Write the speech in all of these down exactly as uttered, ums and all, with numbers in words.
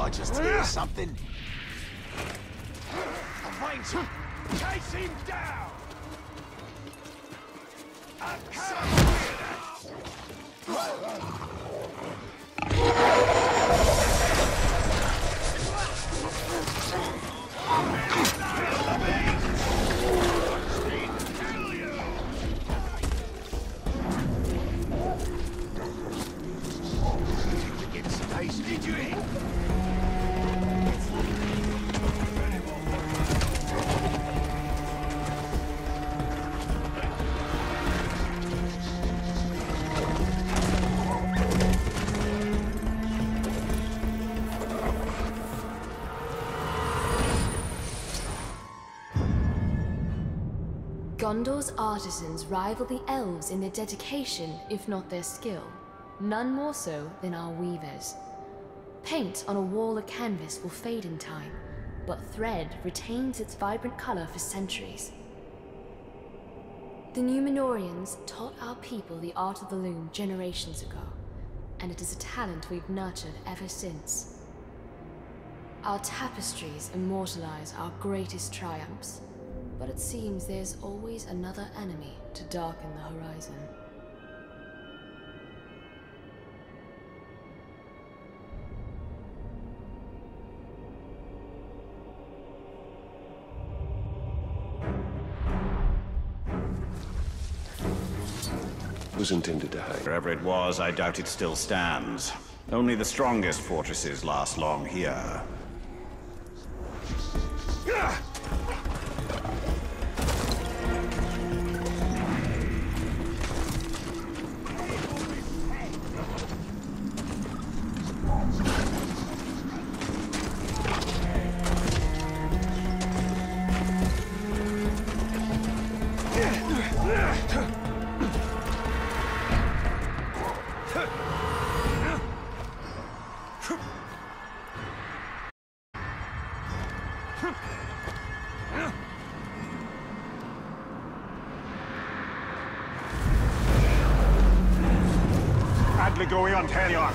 I just hear something? Ranger! Chase him down! I can't hear that! Did you eat? Gondor's artisans rival the elves in their dedication, if not their skill. None more so than our weavers. Paint on a wall of canvas will fade in time, but thread retains its vibrant color for centuries. The Numenorians taught our people the art of the loom generations ago, and it is a talent we've nurtured ever since. Our tapestries immortalize our greatest triumphs, but it seems there's always another enemy to darken the horizon. Was intended to hang. Wherever it was, I doubt it still stands. Only the strongest fortresses last long here. Going on, carry on.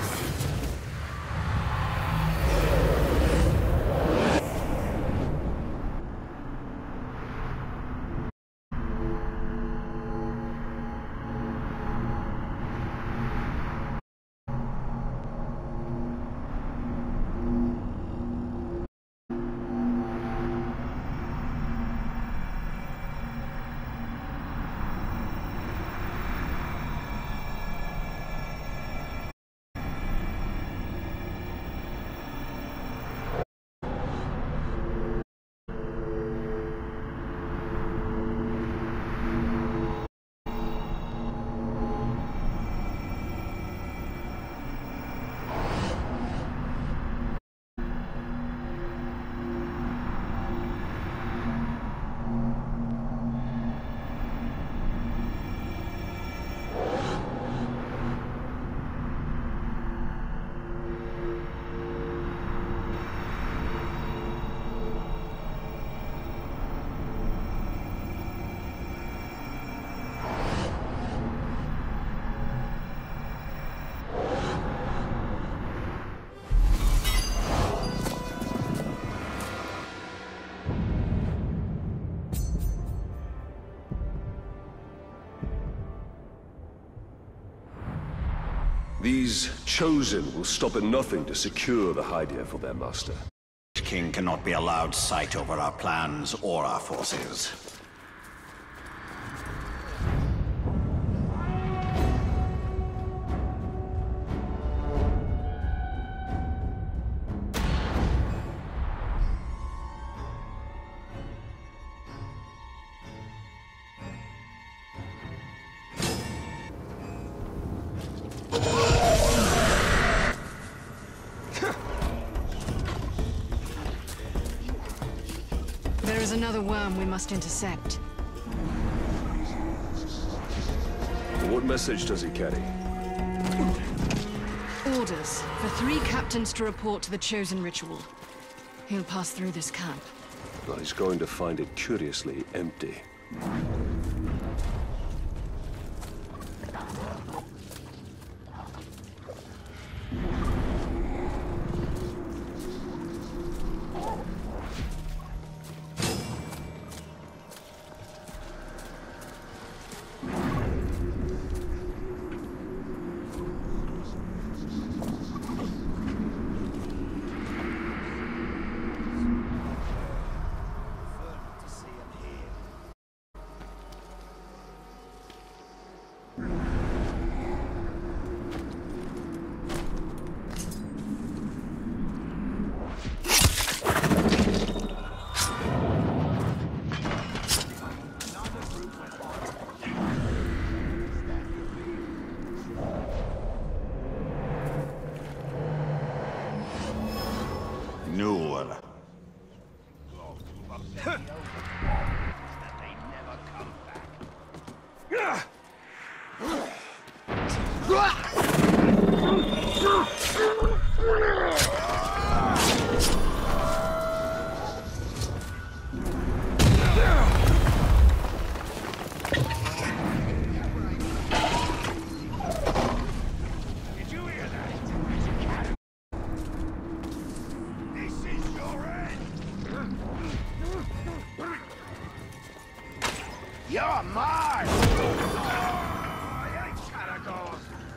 These chosen will stop at nothing to secure the Hydia for their master. The king cannot be allowed sight over our plans or our forces. There is another worm we must intercept. What message does he carry? Orders for three captains to report to the Chosen Ritual. He'll pass through this camp. Well, he's going to find it curiously empty. Nul. You're mine! Oh, I ain't gotta go.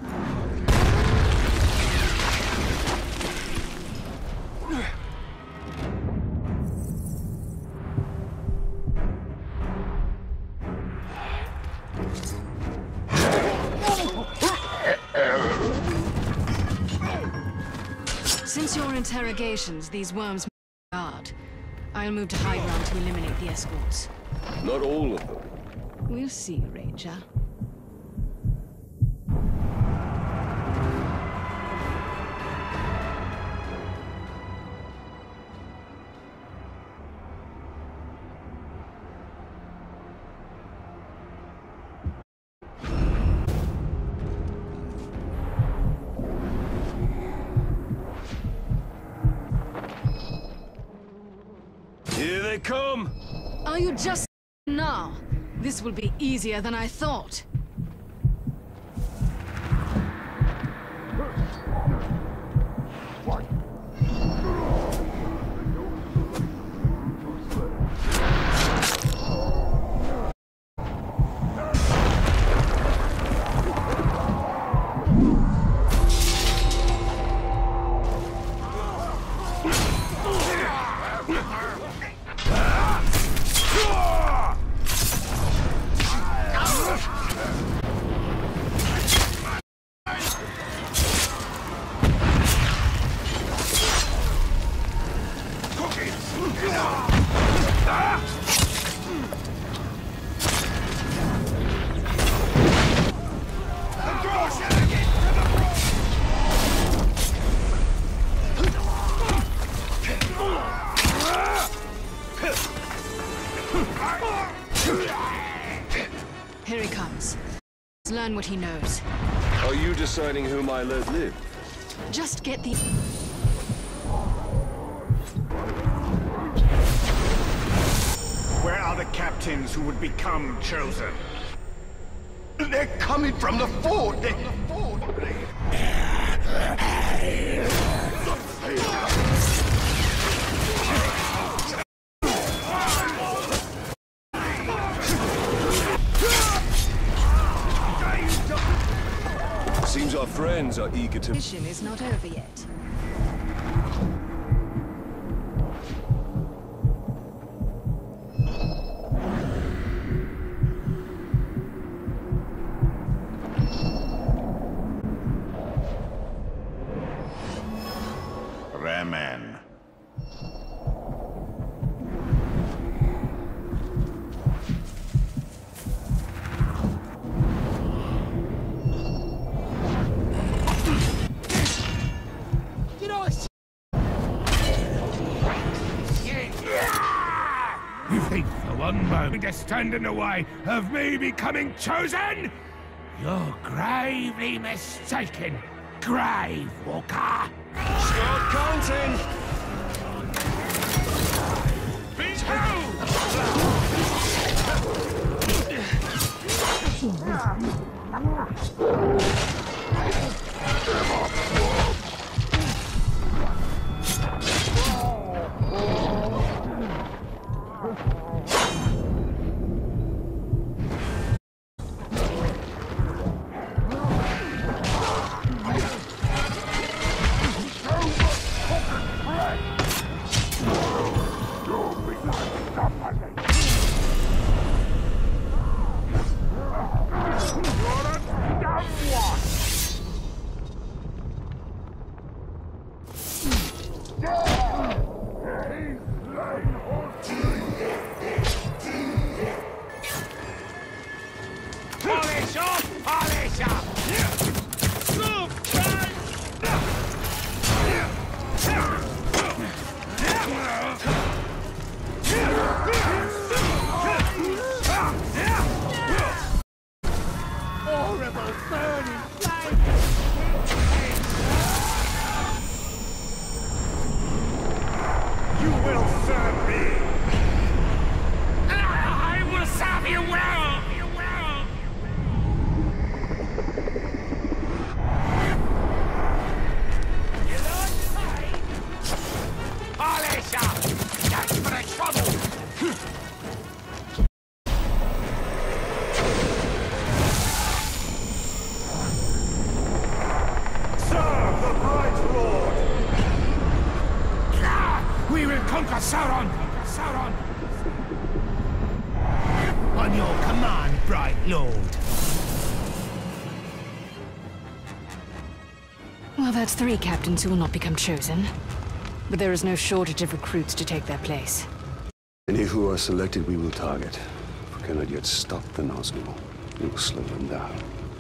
Since your interrogations, these worms guard. I'll move to high ground to eliminate the escorts. Not all of them. We'll see, Ranger. Here they come! Are you just now? This will be easier than I thought. Here he comes. Let's learn what he knows. Are you deciding whom I let live? Just get the... Where are the captains who would become chosen? They're coming from the fort! They're the fort! Seems our friends are eager to... Mission is not over yet. Ramen. You think for one moment to stand in the way of me becoming chosen? You're gravely mistaken, Grave Walker. Start counting! Polish off! Polish up! Move, Conquer Sauron! Conquer Sauron! On your command, bright lord. Well, that's three captains who will not become chosen. But there is no shortage of recruits to take their place. Any who are selected we will target. We cannot yet stop the Nazgul. We will slow them down.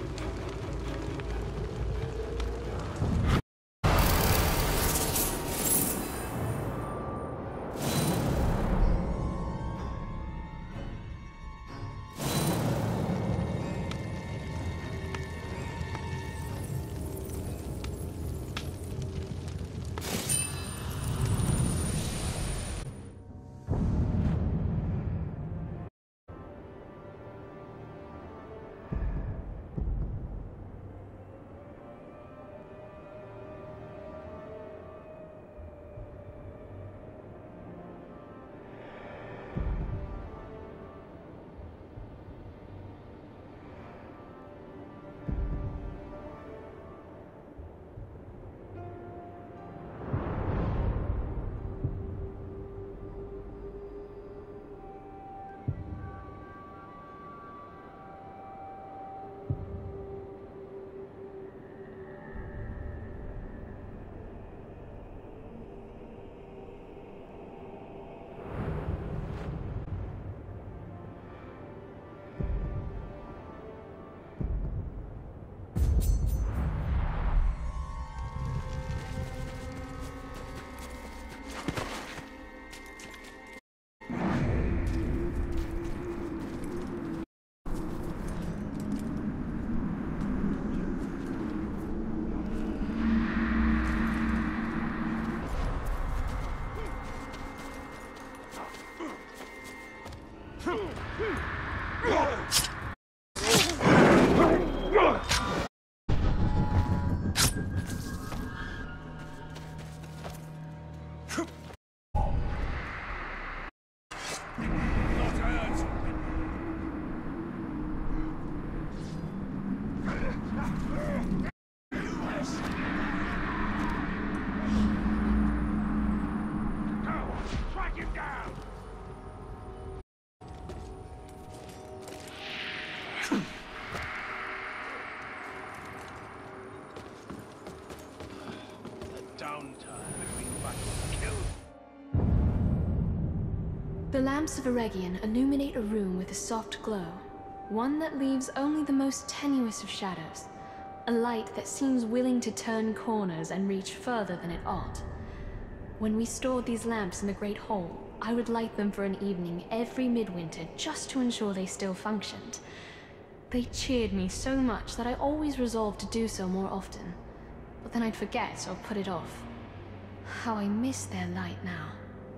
The lamps of Eregion illuminate a room with a soft glow, one that leaves only the most tenuous of shadows, a light that seems willing to turn corners and reach further than it ought. When we stored these lamps in the Great Hall, I would light them for an evening every midwinter just to ensure they still functioned. They cheered me so much that I always resolved to do so more often, but then I'd forget or put it off. How I miss their light now.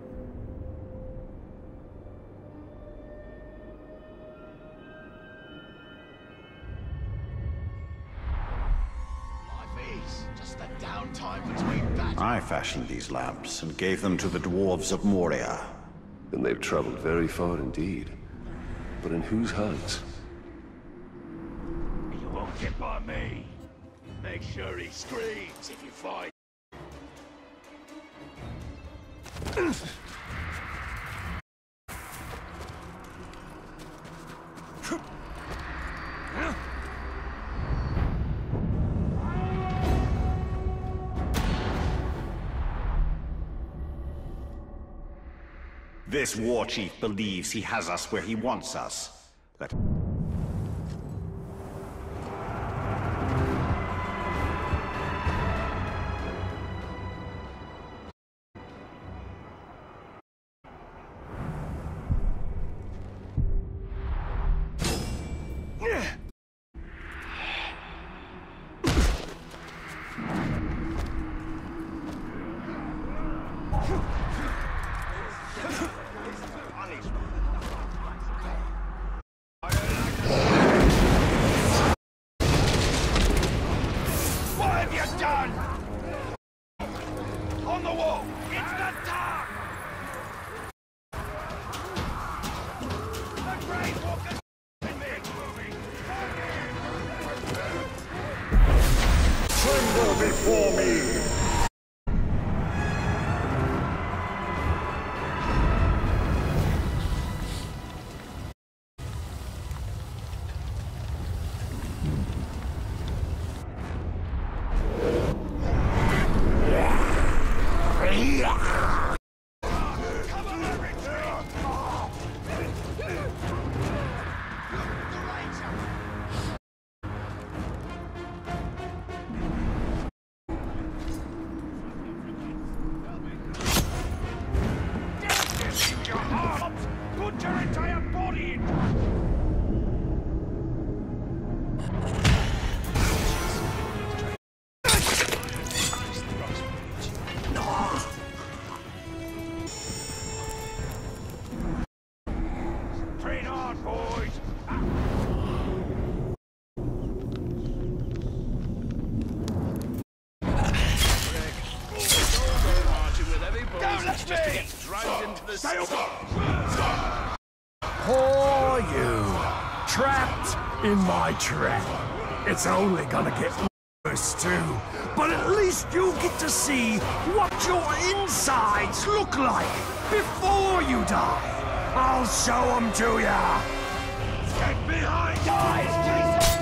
I fashioned these lamps and gave them to the dwarves of Moria. Then they've traveled very far indeed. But in whose hands? You won't get by me. Make sure he screams if you find. This war chief believes he has us where he wants us. Let before me! Put your entire body in! Train on, boys! Don't let me! Dragged into the Stay over! Poor you, trapped in my trap. It's only gonna get worse too, but at least you'll get to see what your insides look like before you die. I'll show them to ya. Get behind us, Jesus!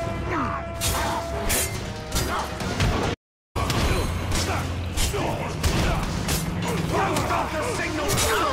Stop the signal!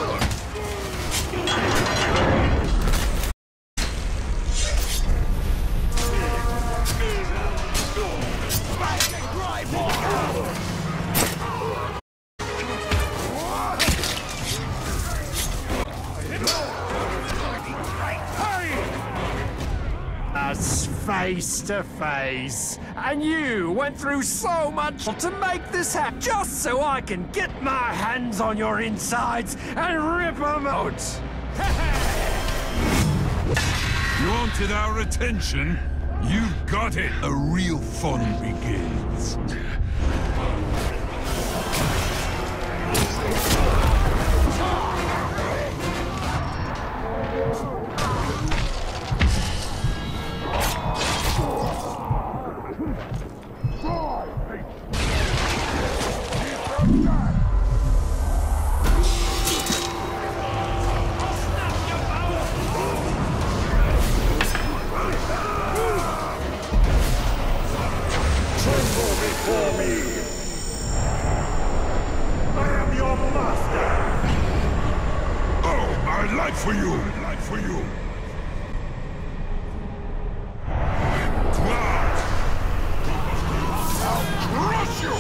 Us face to face, and you went through so much to make this happen just so I can get my hands on your insides and rip them out. You wanted our attention? You've got it. A real fun begins. For you, life for you. I'll crush you!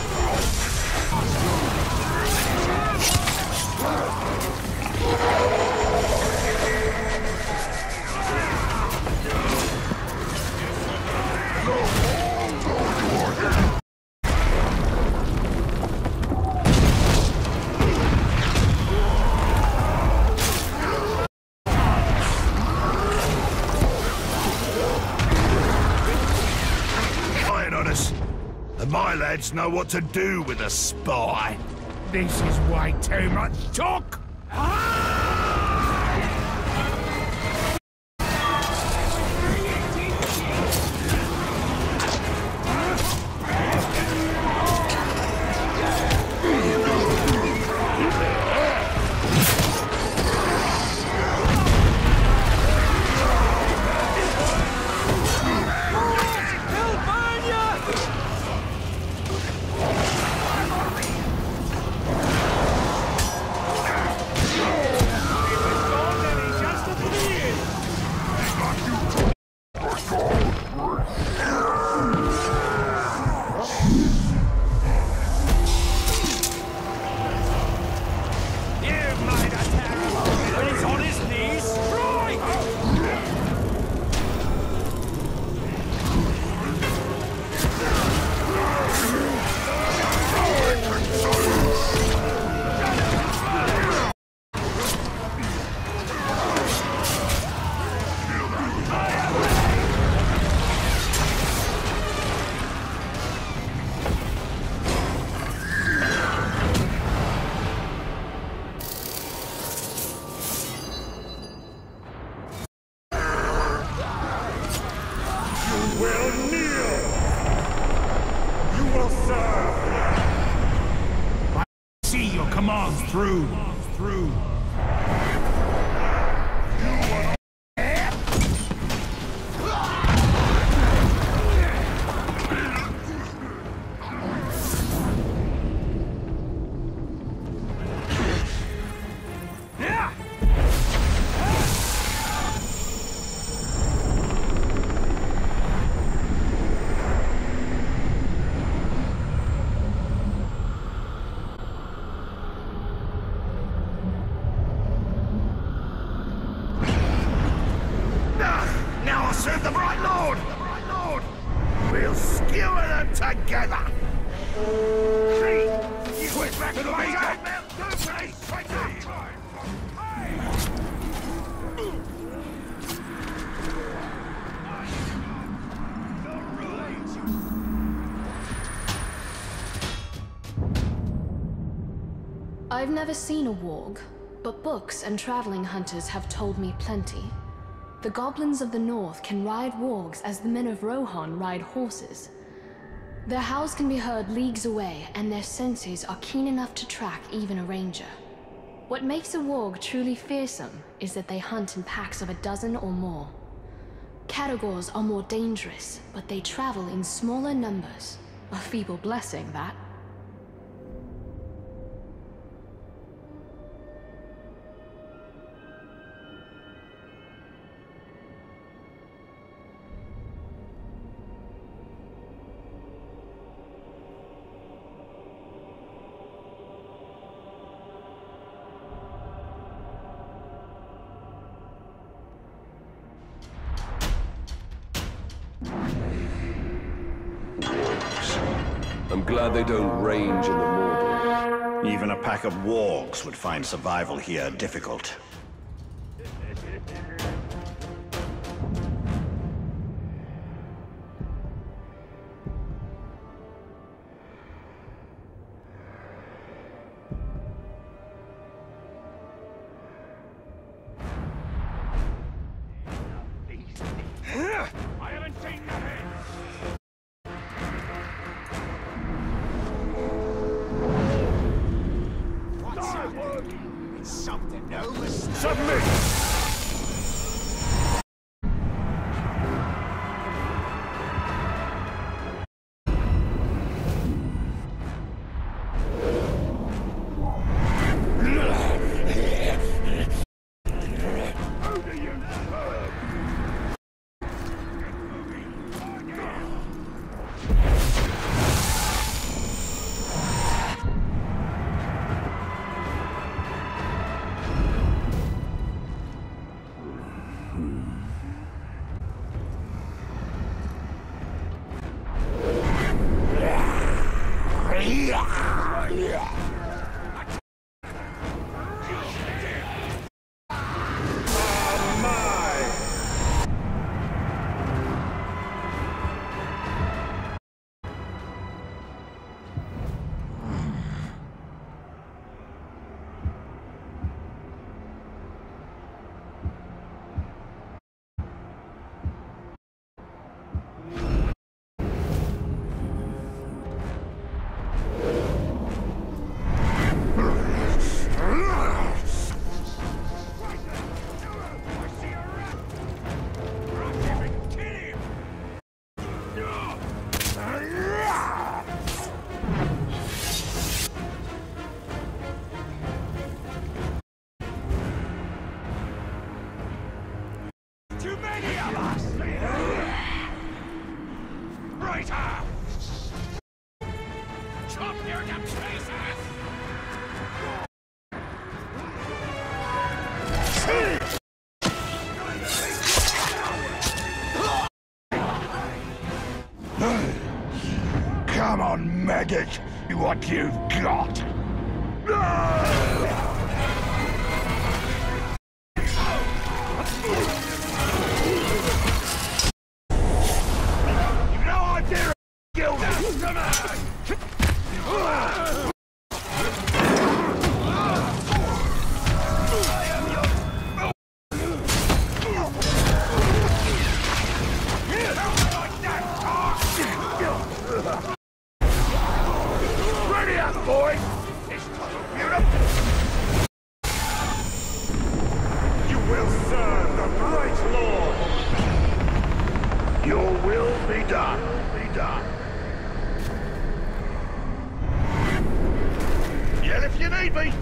And my lads know what to do with a spy. This is way too much talk! Through, through. Back to the I've never seen a warg, but books and traveling hunters have told me plenty. The goblins of the north can ride wargs as the men of Rohan ride horses. Their howls can be heard leagues away, and their senses are keen enough to track even a ranger. What makes a warg truly fearsome is that they hunt in packs of a dozen or more. Catagors are more dangerous, but they travel in smaller numbers. A feeble blessing, that. I'm glad they don't range in the Mordor. Even a pack of wargs would find survival here difficult. I haven't seen nothing! It's something, no mistake. Submit! Too many of us! Right up! Chop your damn faces! Come on, maggot! What you've got! Ready up, boys! This tunnel beautiful! You will serve the bright Lord. Your will be done, be done. Yell if you need me.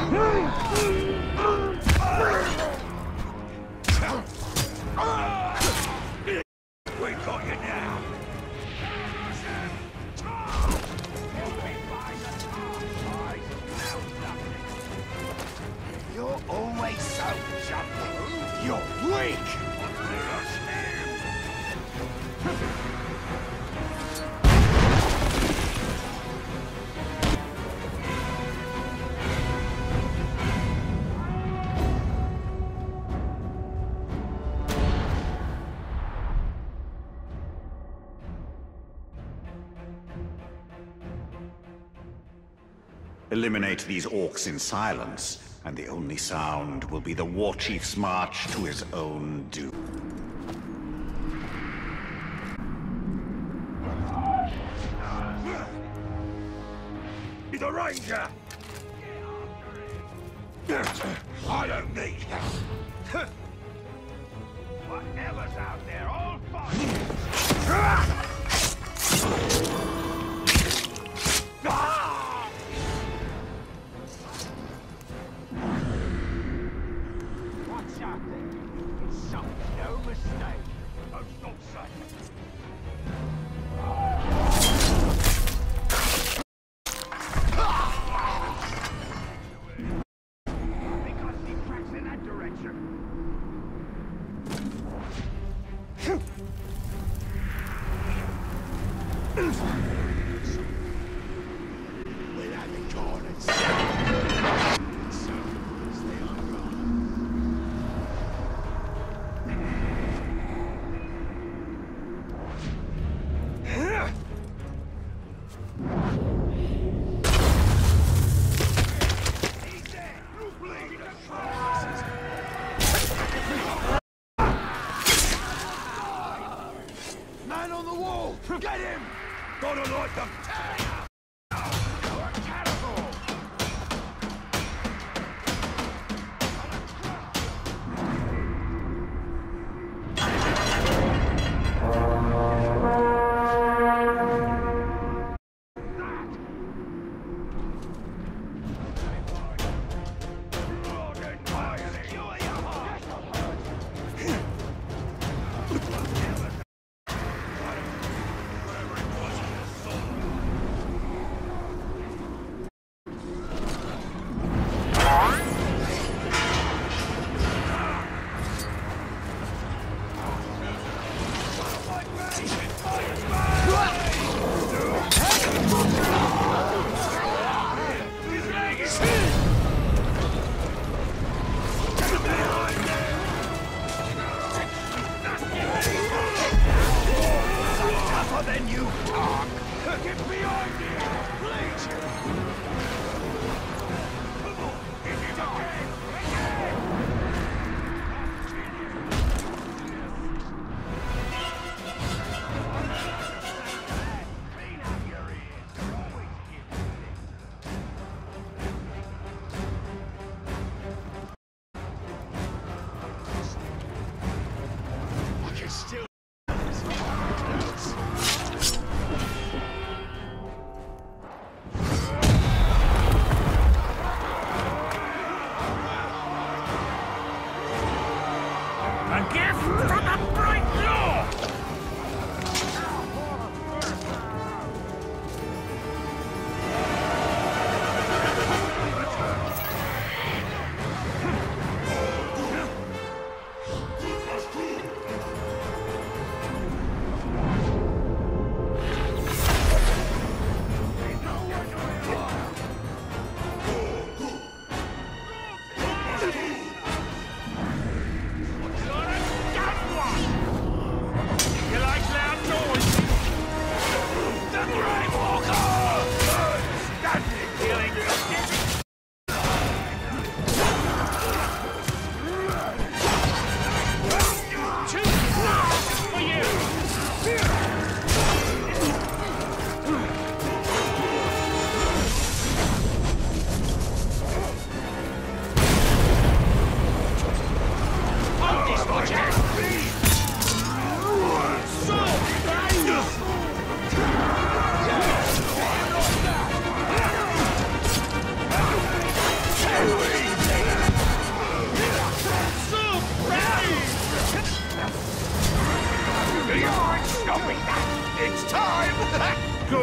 We got you now. You're always so jumpy. You're weak. Eliminate these orcs in silence, and the only sound will be the War Chief's march to his own doom. He's a ranger! I don't need that. Whatever's out there, I'll find it. What's out there? It's something, no mistake. Oh, stop saying. Man on the wall! Get him! Got a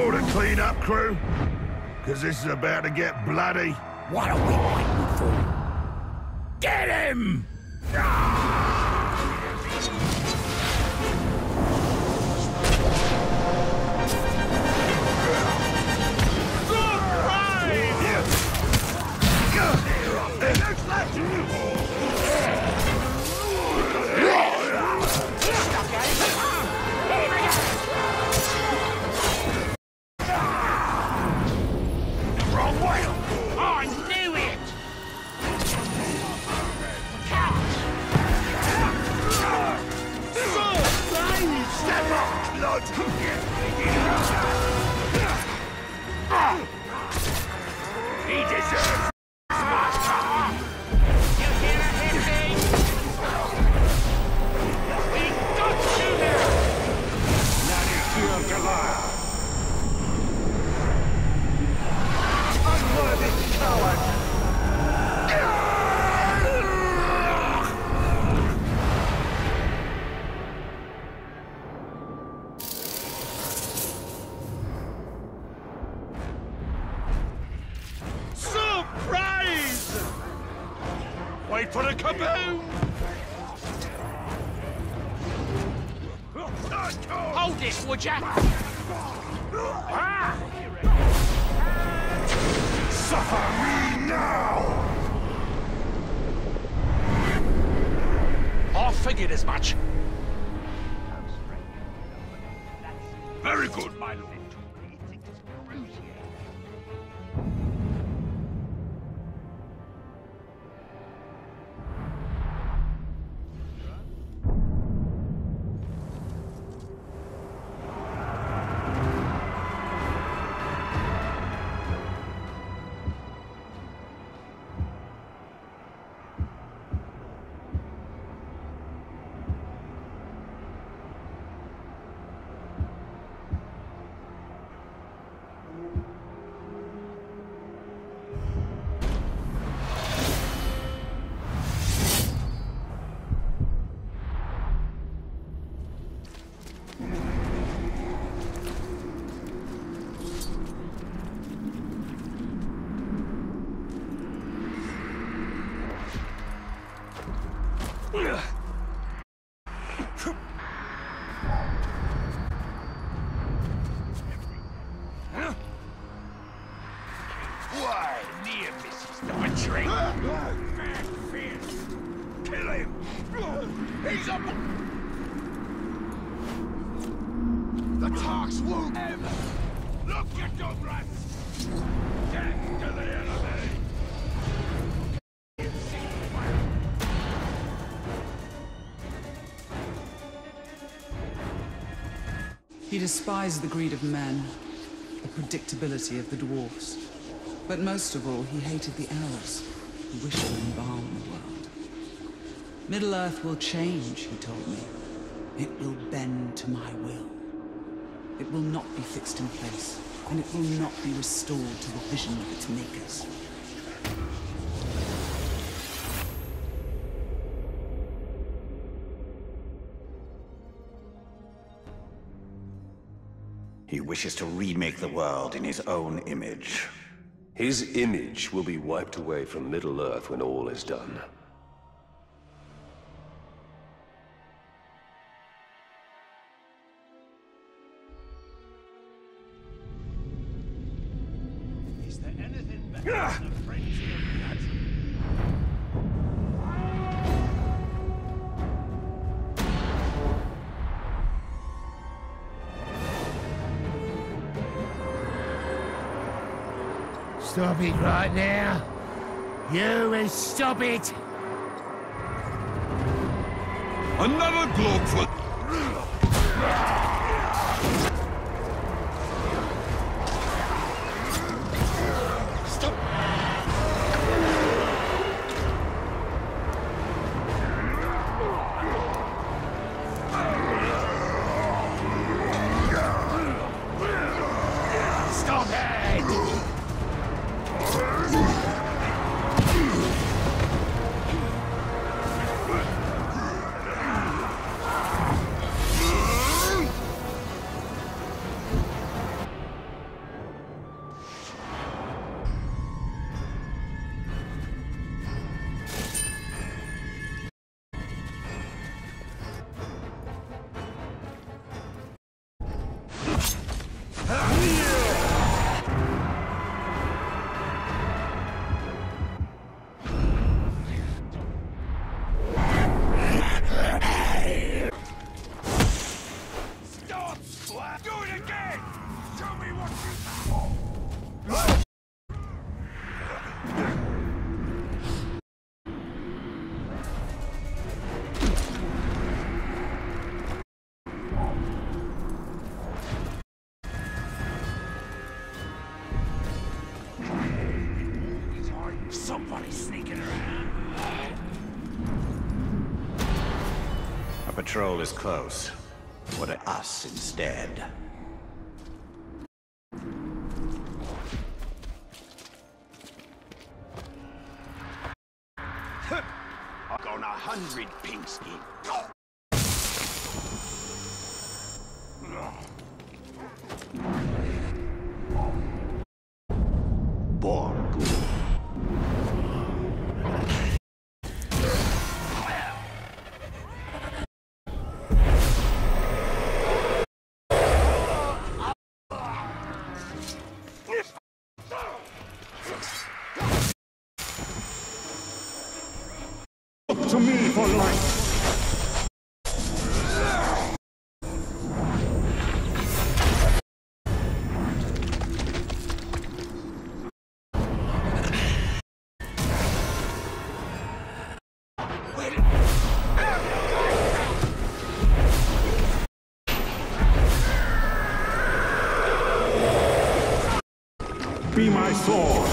call the clean-up crew? Because this is about to get bloody. What are we waiting for? Get him! He deserves wait for the kaboom! Hold it, would ya? Ah! Suffer me now! I figured as much. Very good, my lord. Why, near misses the train. Mad fierce. Kill him. He's up. The Tarks won't. Look at your rats. Get to the enemy. He despised the greed of men, the predictability of the dwarfs. But most of all, he hated the elves, who wished to embalm the world. Middle-earth will change, he told me. It will bend to my will. It will not be fixed in place, and it will not be restored to the vision of its makers. He wishes to remake the world in his own image. His image will be wiped away from Middle-earth when all is done. Is there anything better than a frenzy of blood? Stop it right now. You will stop it. Another globe for... Somebody sneaking around. A patrol is close. What at us instead? I've gone a hundred pinks in. Look to me for life. Be my sword.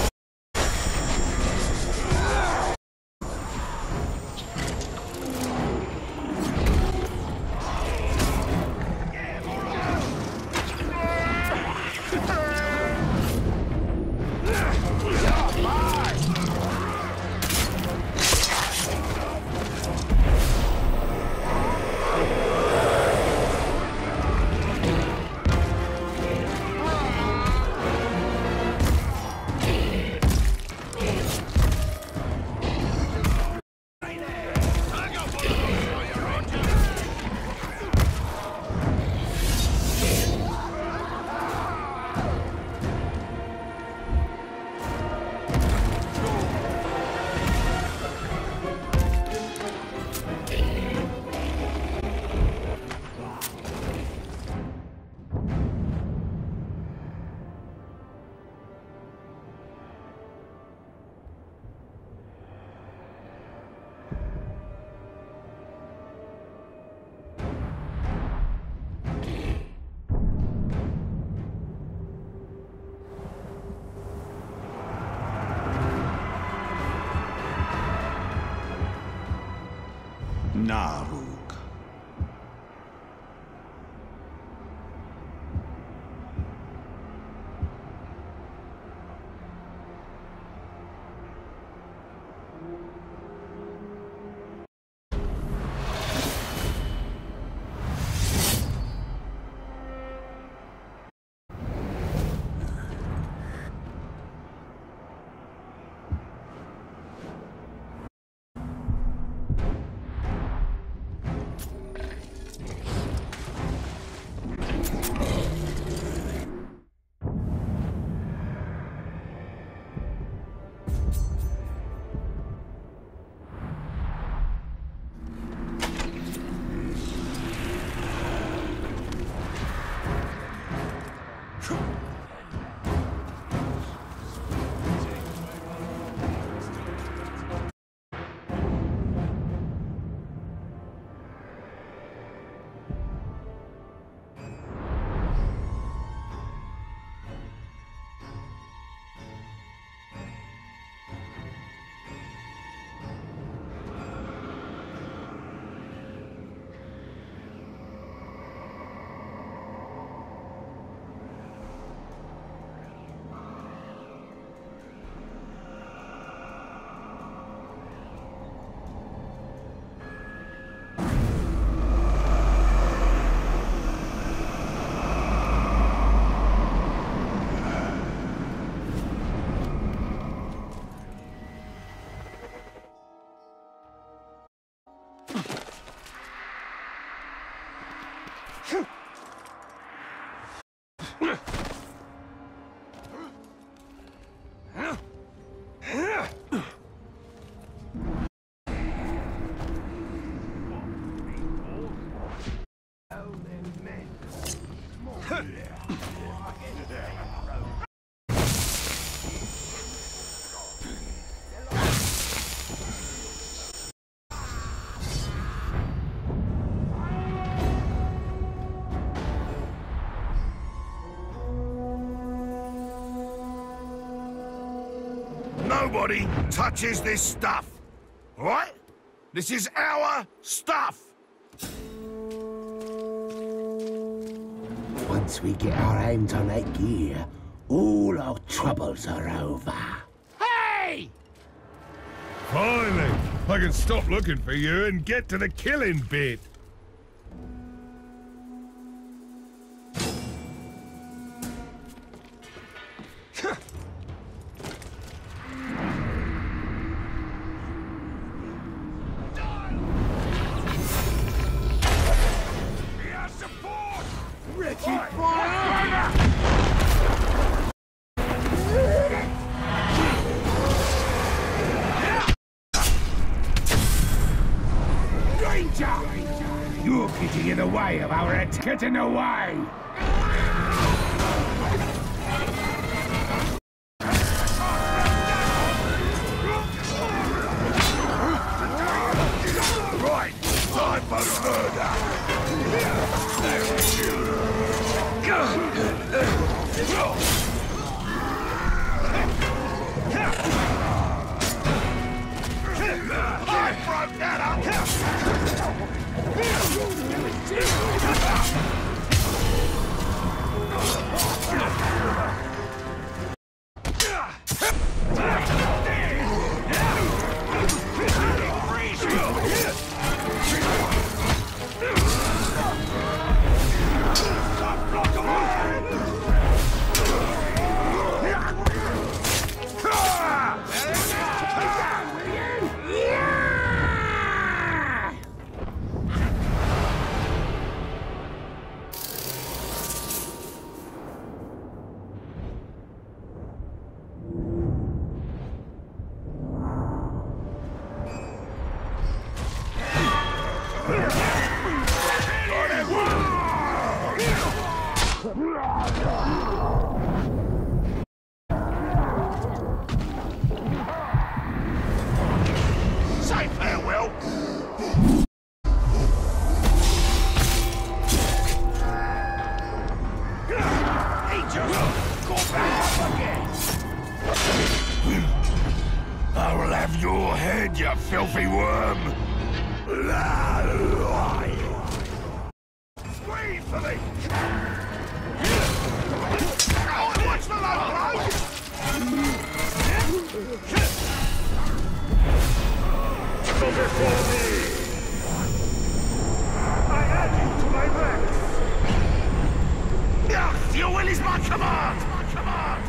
Narug. nobody touches this stuff. All right? This is our stuff. Once we get our hands on that gear, all our troubles are over. Hey! Finally, I can stop looking for you and get to the killing bit. You're getting in the way of our attack. Get in the way! Right, time for murder! I broke that up! Say farewell. He just got back up again. I will have your head, you filthy worm. Squeeze for me. Oh, watch the low blow. Before me! I add you to my ranks! Yeah, your will is my command! My command!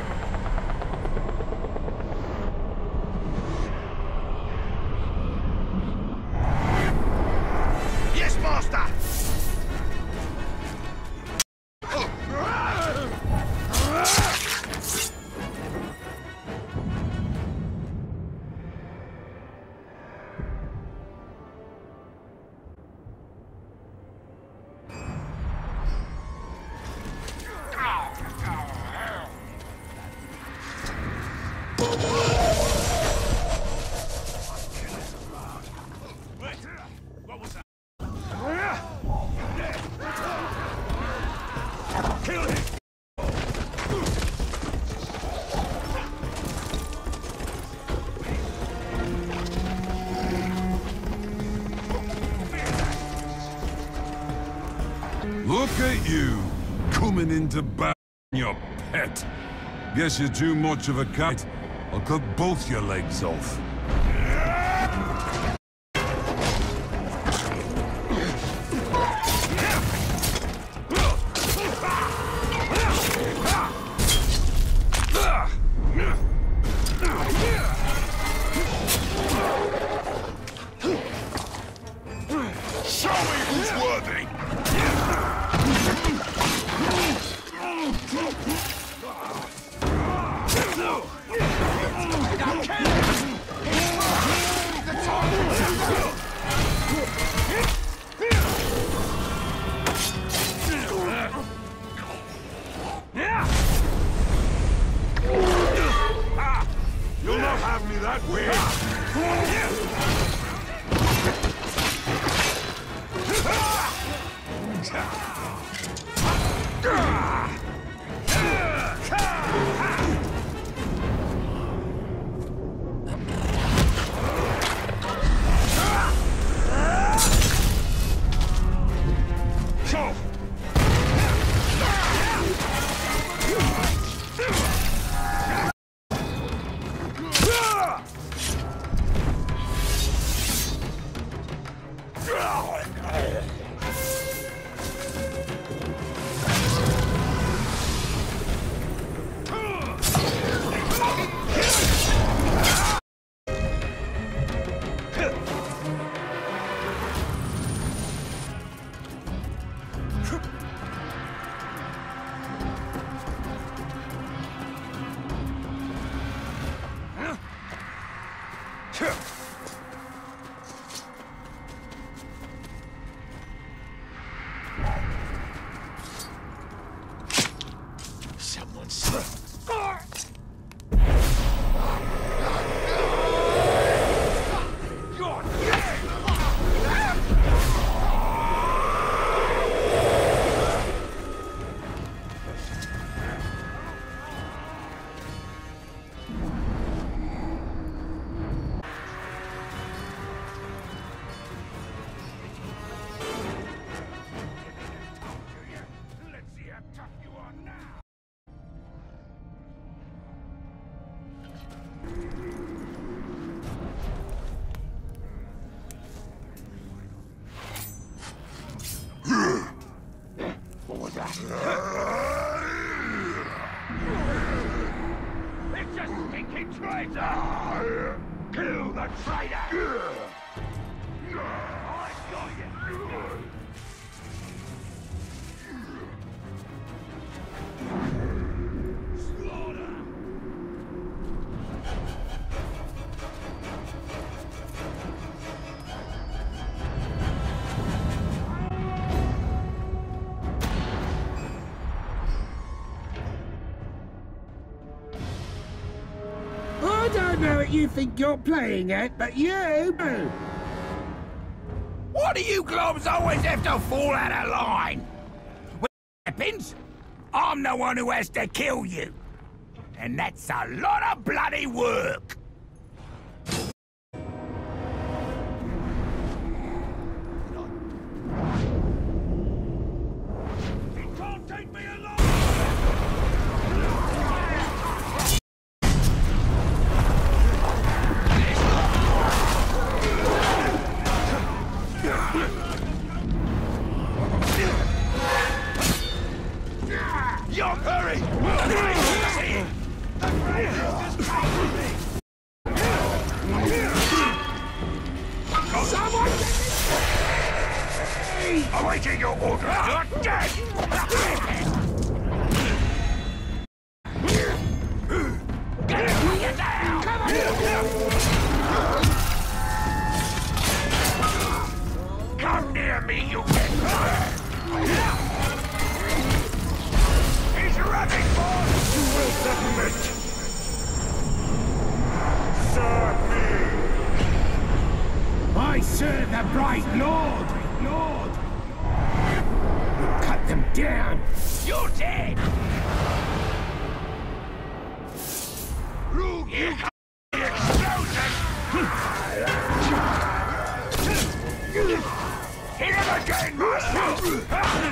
Yes, master! What was that? Kill him! Look at you, coming into battle, your pet. Guess you're too much of a cat. I'll cut both your legs off. Show me who's worthy! You'll not have me that way! It's a stinking traitor! Kill the traitor! I got you! Slaughter! I don't know what you think you're playing at, but you do. What do you globs always have to fall out of line? With weapons, I'm the one who has to kill you. And that's a lot of bloody work. It can't take me alone! Young, hurry! The greatest is coming me! Someone get me! Awaiting your order! You're dead! Get him! Get down! Come on! Come near me, you get burned! He's running, boss! You will submit! Serve me! I serve the bright Lord. Lord. Cut them down. You're dead! Rube, you got the explosion! Hit him again, master!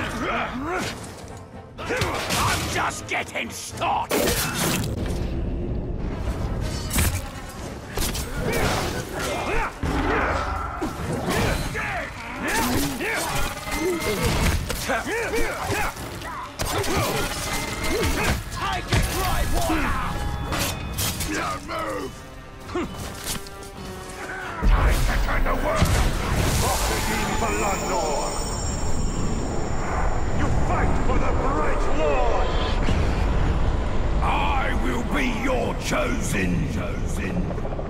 I'm just getting started! Take it right, water! Don't move! Time to turn the world! Proceeding blood lord! You fight for the bright lord! I will be your chosen, chosen.